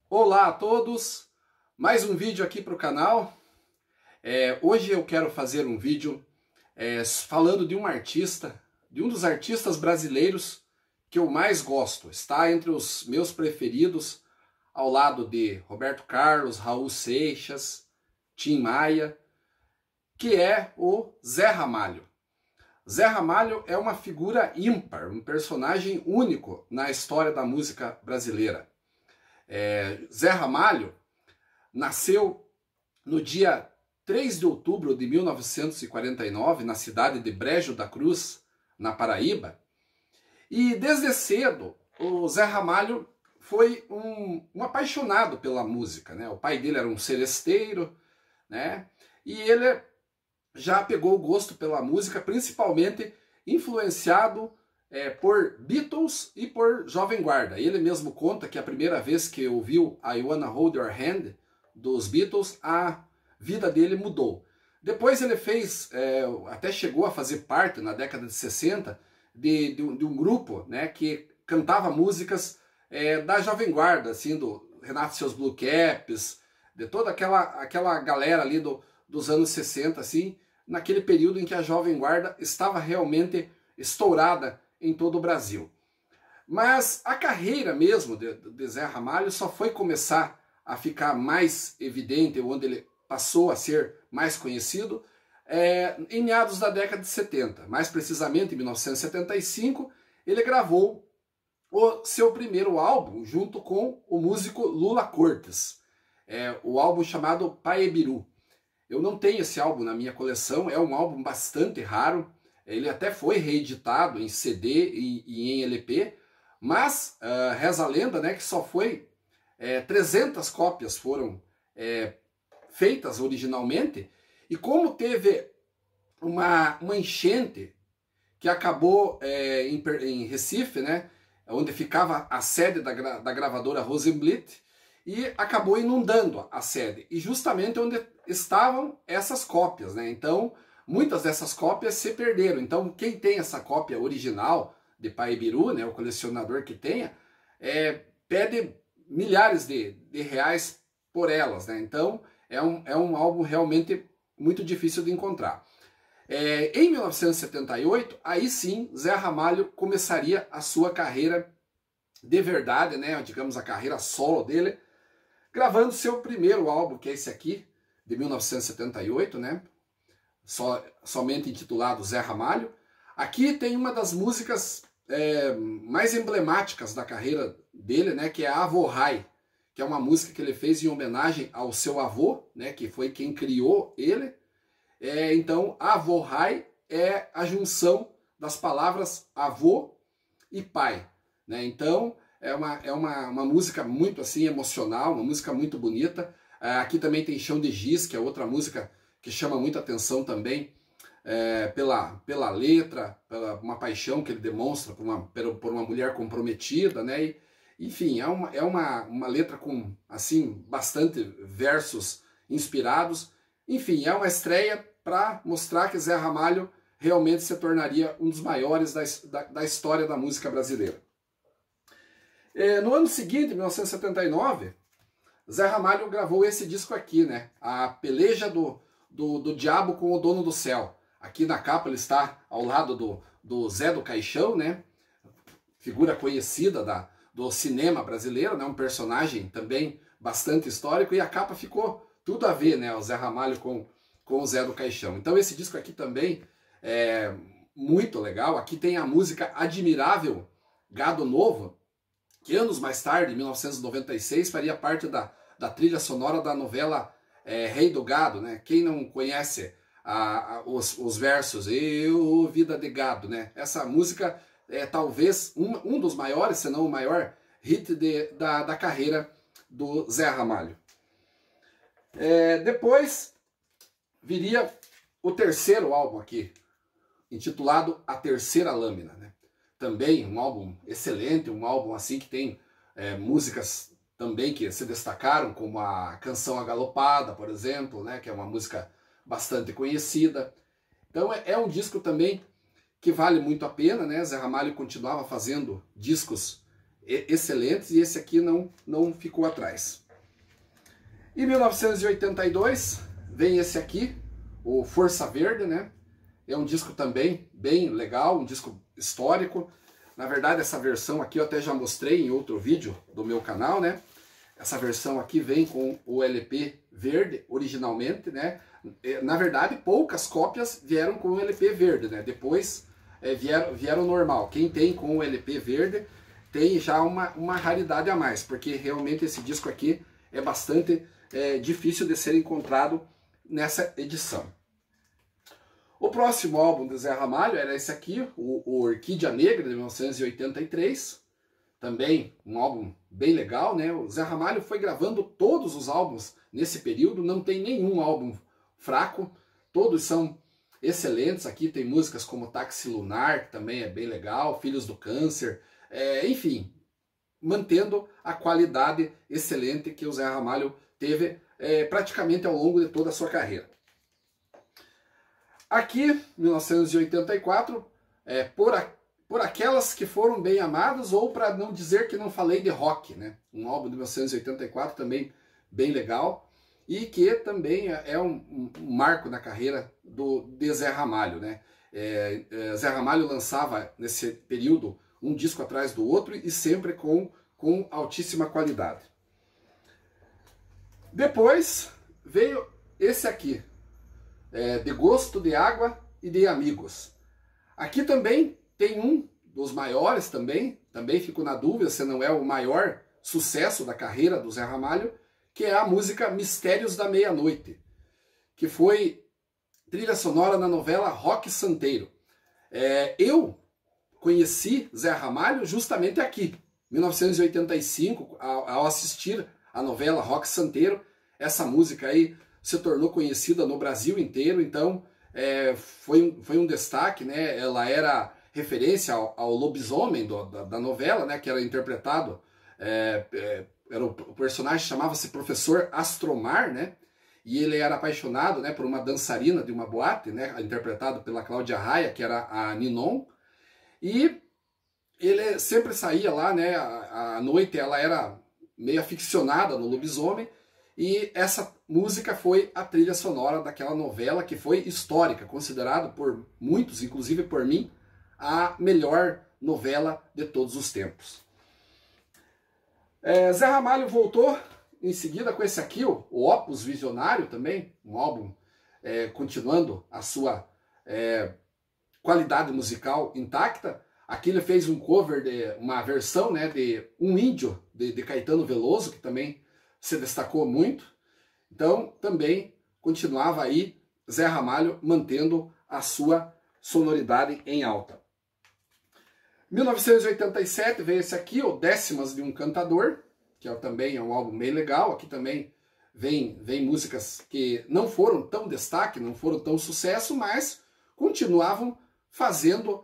Olá a todos, mais um vídeo aqui para o canal. Hoje eu quero fazer um vídeo falando de um artista, de um dos artistas brasileiros que eu mais gosto. Está entre os meus preferidos, ao lado de Roberto Carlos, Raul Seixas, Tim Maia, que é o Zé Ramalho. Zé Ramalho é uma figura ímpar, um personagem único na história da música brasileira. Zé Ramalho nasceu no dia 3 de outubro de 1949, na cidade de Brejo da Cruz, na Paraíba. E desde cedo, o Zé Ramalho foi um apaixonado pela música, né? O pai dele era um seresteiro, né? E ele já pegou o gosto pela música, principalmente influenciado por Beatles e por Jovem Guarda. Ele mesmo conta que a primeira vez que ouviu I Wanna Hold Your Hand dos Beatles, a vida dele mudou. Depois ele fez, até chegou a fazer parte, na década de 60, de um grupo, né, que cantava músicas da Jovem Guarda, assim, do Renato e seus Blue Caps, de toda aquela galera ali dos anos 60, assim, naquele período em que a Jovem Guarda estava realmente estourada em todo o Brasil. Mas a carreira mesmo de Zé Ramalho só foi começar a ficar mais evidente, onde ele passou a ser mais conhecido, em meados da década de 70. Mais precisamente, em 1975, ele gravou o seu primeiro álbum junto com o músico Lula Cortes, o álbum chamado Paebiru. Eu não tenho esse álbum na minha coleção, é um álbum bastante raro. Ele até foi reeditado em CD e em LP, mas reza a lenda, né, que só foi 300 cópias foram feitas originalmente, e como teve uma enchente que acabou em Recife, né, onde ficava a sede da gravadora Rosenblit, e acabou inundando a sede, e justamente onde estavam essas cópias, né? Então muitas dessas cópias se perderam. Então quem tem essa cópia original de Paebiru, né, o colecionador que tenha, pede milhares de reais por elas, né? Então é um álbum realmente muito difícil de encontrar. Em 1978, aí sim, Zé Ramalho começaria a sua carreira de verdade, né? Digamos, a carreira solo dele, gravando seu primeiro álbum, que é esse aqui, de 1978, né? Somente intitulado Zé Ramalho. Aqui tem uma das músicas mais emblemáticas da carreira dele, né, que é Avô Rai, que é uma música que ele fez em homenagem ao seu avô, né, que foi quem criou ele. Então, Avô Rai é a junção das palavras avô e pai, né? Então, é uma música muito assim emocional, uma música muito bonita. Aqui também tem Chão de Giz, que é outra música que chama muita atenção também, pela letra, pela uma paixão que ele demonstra por uma mulher comprometida, né? E, enfim, é uma letra com assim bastante versos inspirados. Enfim, é uma estreia para mostrar que Zé Ramalho realmente se tornaria um dos maiores da história da música brasileira. No ano seguinte, 1979, Zé Ramalho gravou esse disco aqui, né? A Peleja do Diabo com o Dono do Céu. Aqui na capa ele está ao lado do Zé do Caixão, né? Figura conhecida do cinema brasileiro, né? Um personagem também bastante histórico, e a capa ficou tudo a ver, né? O Zé Ramalho com o Zé do Caixão. Então esse disco aqui também é muito legal. Aqui tem a música Admirável Gado Novo, que anos mais tarde, em 1996, faria parte da trilha sonora da novela Rei do Gado, né? Quem não conhece os versos Eu, Vida de Gado, né? Essa música é talvez um dos maiores, se não o maior hit da carreira do Zé Ramalho. Depois viria o terceiro álbum aqui, intitulado A Terceira Lâmina, né? Também um álbum excelente, um álbum assim que tem músicas também que se destacaram, como a Canção Agalopada, por exemplo, né, que é uma música bastante conhecida. Então é um disco também que vale muito a pena, né? Zé Ramalho continuava fazendo discos excelentes, e esse aqui não ficou atrás. Em 1982 vem esse aqui, o Força Verde, né? É um disco também bem legal, um disco histórico. Na verdade, essa versão aqui eu até já mostrei em outro vídeo do meu canal, né? Essa versão aqui vem com o LP verde originalmente, né? Na verdade, poucas cópias vieram com o LP verde, né? Depois vieram normal. Quem tem com o LP verde tem já uma raridade a mais, porque realmente esse disco aqui é bastante difícil de ser encontrado nessa edição. O próximo álbum do Zé Ramalho era esse aqui, o Orquídea Negra, de 1983. Também um álbum bem legal, né? O Zé Ramalho foi gravando todos os álbuns nesse período, não tem nenhum álbum fraco, todos são excelentes. Aqui tem músicas como Táxi Lunar, que também é bem legal, Filhos do Câncer, enfim, mantendo a qualidade excelente que o Zé Ramalho teve praticamente ao longo de toda a sua carreira. Aqui, 1984, por aquelas que foram bem amadas, ou para não dizer que não falei de rock, né? Um álbum de 1984 também bem legal, e que também é um marco na carreira de Zé Ramalho, né? Zé Ramalho lançava nesse período um disco atrás do outro e sempre com altíssima qualidade. Depois veio esse aqui, De Gosto de Água e de Amigos. Aqui também tem um dos maiores também fico na dúvida se não é o maior sucesso da carreira do Zé Ramalho, que é a música Mistérios da Meia-Noite, que foi trilha sonora na novela Roque Santeiro. Eu conheci Zé Ramalho justamente aqui, 1985, ao assistir a novela Roque Santeiro. Essa música aí se tornou conhecida no Brasil inteiro, então foi um destaque, né? Ela era referência ao lobisomem da novela, né? Que era interpretado, o personagem chamava-se Professor Astromar, né? E ele era apaixonado, né, por uma dançarina de uma boate, né? Interpretado pela Cláudia Raia, que era a Ninon. E ele sempre saía lá, né? À noite ela era meio aficionada no lobisomem. E essa música foi a trilha sonora daquela novela que foi histórica, considerada por muitos, inclusive por mim, a melhor novela de todos os tempos. Zé Ramalho voltou em seguida com esse aqui, o Opus Visionário também, um álbum continuando a sua qualidade musical intacta. Aqui ele fez um cover, uma versão, né, de Um Índio, de Caetano Veloso, que também se destacou muito. Então também continuava aí Zé Ramalho mantendo a sua sonoridade em alta. 1987 veio esse aqui, o Décimas de um Cantador, que também é um álbum bem legal. Aqui também vem músicas que não foram tão destaque, não foram tão sucesso, mas continuavam fazendo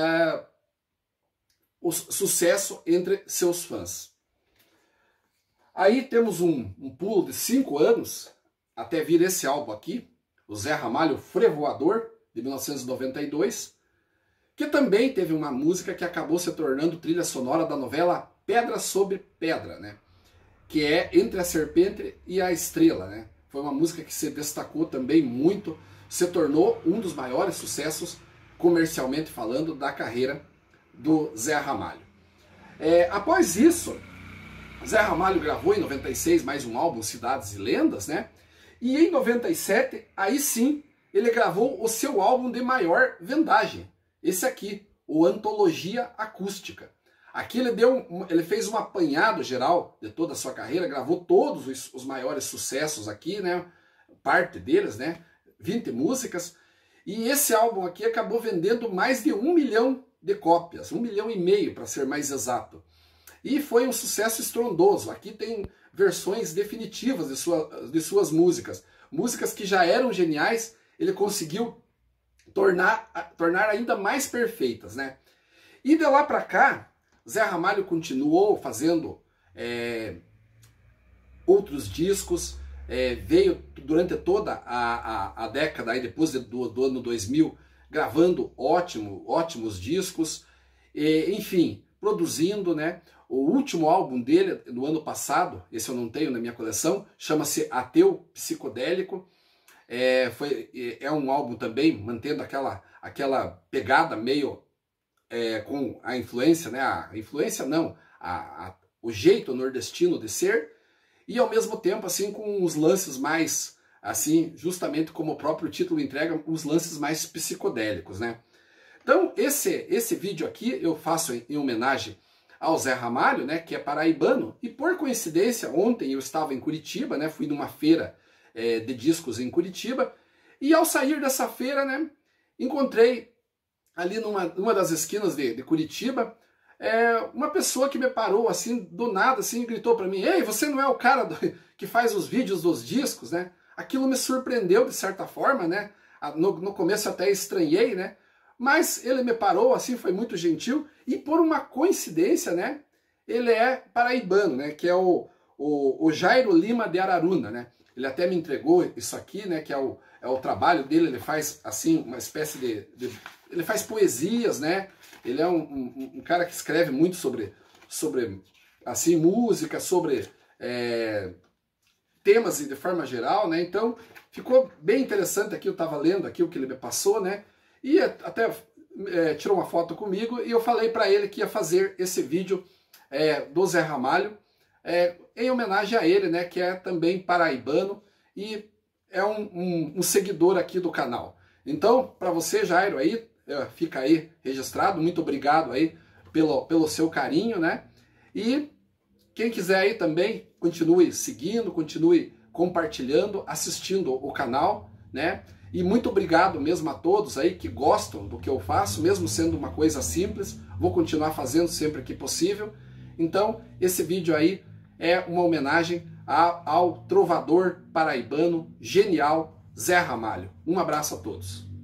o sucesso entre seus fãs. Aí temos um pulo de 5 anos até vir esse álbum aqui, o Zé Ramalho Frevoador, de 1992, que também teve uma música que acabou se tornando trilha sonora da novela Pedra sobre Pedra, né? Que é Entre a Serpente e a Estrela, né? Foi uma música que se destacou também muito, se tornou um dos maiores sucessos, comercialmente falando, da carreira do Zé Ramalho. Após isso, Zé Ramalho gravou em 96 mais um álbum, Cidades e Lendas, né? E em 97, aí sim, ele gravou o seu álbum de maior vendagem. Esse aqui, o Antologia Acústica. Aqui ele fez um apanhado geral de toda a sua carreira, gravou todos os maiores sucessos aqui, né? Parte deles, né? 20 músicas. E esse álbum aqui acabou vendendo mais de 1 milhão de cópias, 1,5 milhão para ser mais exato. E foi um sucesso estrondoso. Aqui tem versões definitivas de suas músicas. Músicas que já eram geniais, ele conseguiu tornar ainda mais perfeitas, né? E de lá para cá, Zé Ramalho continuou fazendo outros discos, veio durante toda a década, aí depois do ano 2000, gravando ótimos discos, enfim, produzindo, né? O último álbum dele, do ano passado, esse eu não tenho na minha coleção, chama-se Ateu Psicodélico. É um álbum também mantendo aquela pegada meio com a influência, né? A influência não, o jeito nordestino de ser, e ao mesmo tempo assim com os lances mais, assim, justamente como o próprio título entrega, os lances mais psicodélicos, né? Então esse vídeo aqui eu faço em homenagem ao Zé Ramalho, né, que é paraibano, e por coincidência ontem eu estava em Curitiba, né, fui numa feira de discos em Curitiba, e ao sair dessa feira, né, encontrei ali numa das esquinas de Curitiba, uma pessoa que me parou assim, do nada, assim, e gritou para mim: "Ei, você não é o cara que faz os vídeos dos discos, né?" Aquilo me surpreendeu de certa forma, né? No começo até estranhei, né? Mas ele me parou, assim, foi muito gentil, e por uma coincidência, né? Ele é paraibano, né? Que é o Jairo Lima de Araruna, né? Ele até me entregou isso aqui, né? Que é o trabalho dele. Ele faz, assim, uma espécie ele faz poesias, né? Ele é um cara que escreve muito sobre assim, música, sobre temas de forma geral, né? Então, ficou bem interessante aqui, eu estava lendo aqui o que ele me passou, né? E até tirou uma foto comigo, e eu falei para ele que ia fazer esse vídeo do Zé Ramalho, em homenagem a ele, né? Que é também paraibano e é um seguidor aqui do canal. Então, para você, Jairo, aí, fica aí registrado, muito obrigado aí pelo seu carinho, né? E quem quiser aí também, continue seguindo, continue compartilhando, assistindo o canal, né? E muito obrigado mesmo a todos aí que gostam do que eu faço, mesmo sendo uma coisa simples, vou continuar fazendo sempre que possível. Então, esse vídeo aí é uma homenagem ao trovador paraibano genial Zé Ramalho. Um abraço a todos.